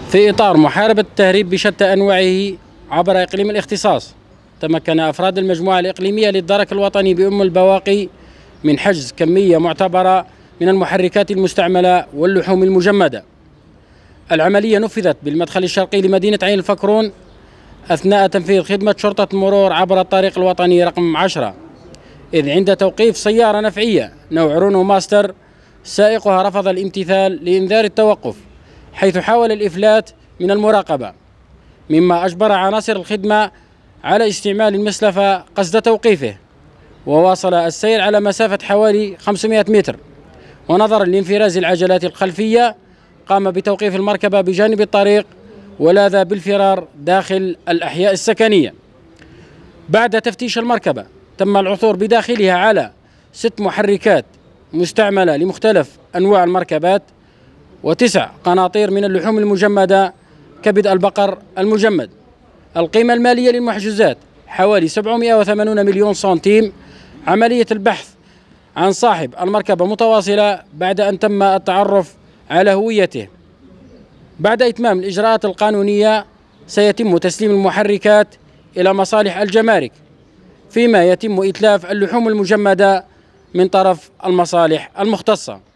في إطار محاربة التهريب بشتى أنواعه عبر إقليم الاختصاص، تمكن أفراد المجموعة الإقليمية للدرك الوطني بأم البواقي من حجز كمية معتبرة من المحركات المستعملة واللحوم المجمدة. العملية نفذت بالمدخل الشرقي لمدينة عين الفكرون أثناء تنفيذ خدمة شرطة المرور عبر الطريق الوطني رقم 10، إذ عند توقيف سيارة نفعية نوع رونو ماستر سائقها رفض الامتثال لإنذار التوقف، حيث حاول الإفلات من المراقبة، مما أجبر عناصر الخدمة على استعمال المسلفة قصد توقيفه، وواصل السير على مسافة حوالي 500 متر، ونظرا لانفراز العجلات الخلفية قام بتوقيف المركبة بجانب الطريق ولاذ بالفرار داخل الأحياء السكنية. بعد تفتيش المركبة تم العثور بداخلها على 6 محركات مستعملة لمختلف أنواع المركبات و9 قناطير من اللحوم المجمدة كبد البقر المجمد. القيمة المالية للمحجوزات حوالي 780 مليون سنتيم. عملية البحث عن صاحب المركبة متواصلة بعد أن تم التعرف على هويته. بعد إتمام الإجراءات القانونية سيتم تسليم المحركات إلى مصالح الجمارك، فيما يتم إتلاف اللحوم المجمدة من طرف المصالح المختصة.